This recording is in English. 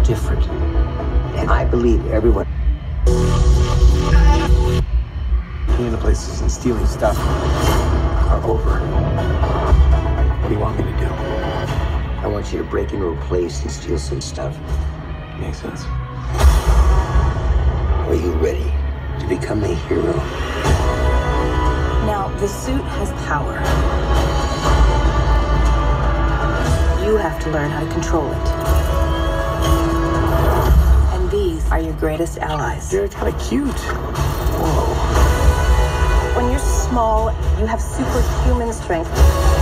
different. And I believe everyone. Being the places and stealing stuff are over. What do you want me to do? I want you to break into a place and steal some stuff. Makes sense. Are you ready to become a hero? Now, the suit has power. You have to learn how to control it. And these are your greatest allies. You're kind of cute. Whoa. When you're small, you have superhuman strength.